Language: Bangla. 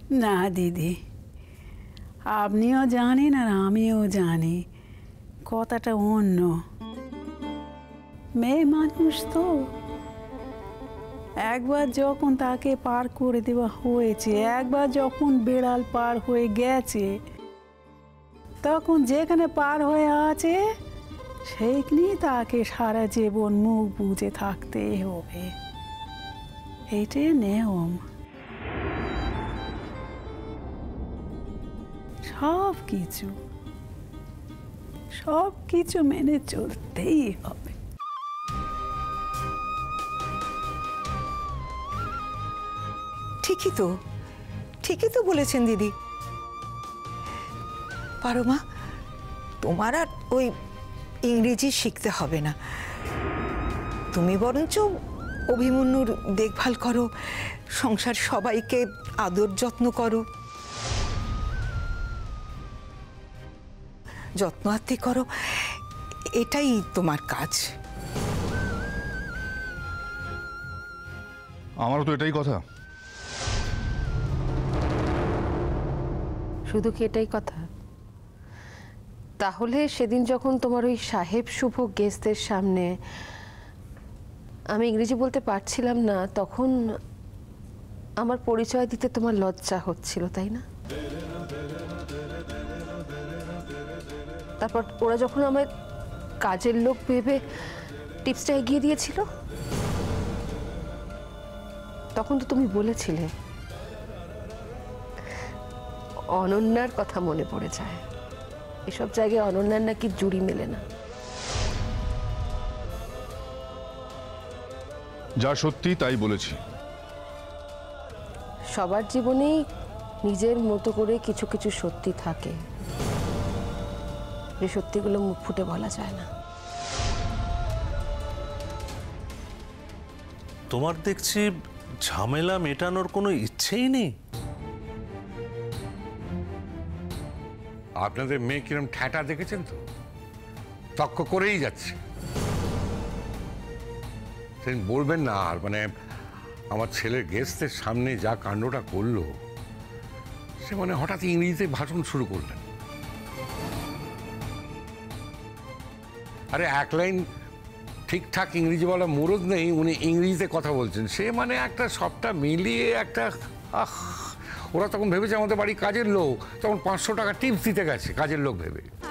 না দিদি, আপনিও জানেন আর আমিও জানি কথাটা অন্য। মেয়ে মানুষ তো, একবার যখন তাকে পার করে দেওয়া হয়েছে, একবার যখন বেড়াল পার হয়ে গেছে, তখন যেখানে পার হয়ে আছে সেইখানেই তাকে সারা জীবন মুখ বুজে থাকতেই হবে। এইটাই নিয়ম। সব কিছু মেনে চলতেই হবে। ঠিকই তো বলেছেন দিদি। পারো মা, তোমার আর ওই ইংরেজি শিখতে হবে না। তুমি বরঞ্চ অভিমন্যুর দেখভাল করো, সংসার সবাইকে আদর যত্ন করো, যত্ন আত্তি করো, এটাই তোমার কাজ। আমারও তো এটাই কথা। শুধু কি এটাই কথা? তাহলে সেদিন যখন তোমার ওই সাহেব শুভ গেস্টদের সামনে আমি ইংরেজি বলতে পারছিলাম না, তখন আমার পরিচয় দিতে তোমার লজ্জা হচ্ছিল, তাই না? তারপর ওরা যখন আমার কাজের লোক ভেবে টিপসটা এগিয়ে দিয়েছিল, তখন তো তুমি বলেছিলে, অনন্যার কথা মনে পড়ে যায়, এসব জায়গায় অনন্যার নাকি জুড়ি মেলে না। যা সত্যি তাই বলেছি। সবার জীবনেই নিজের মতো করে কিছু কিছু সত্যি থাকে, যে সত্যিগুলো মুখ ফুটে বলা যায় না। তোমার দেখছি ঝামেলা মেটানোর কোনো ইচ্ছেই নেই। আপনাদের মেয়ে কিরম ঠ্যাটা দেখেছেন তো, তক্ক করেই যাচ্ছে। সেদিন বলবেন না আর, মানে আমার ছেলের গেস্টদের সামনে যা কাণ্ডটা করলো, সে মানে হঠাৎ ইংরেজিতে ভাষণ শুরু করলেন। আরে এক লাইন ঠিকঠাক ইংরেজি বলা মুরদ নেই, উনি ইংরেজিতে কথা বলছেন। সে মানে একটা সবটা মিলিয়ে একটা ওরা তখন ভেবেছে আমাদের বাড়ি কাজের লোক, তখন 500 টাকা টিপস দিতে গেছে কাজের লোক ভেবে।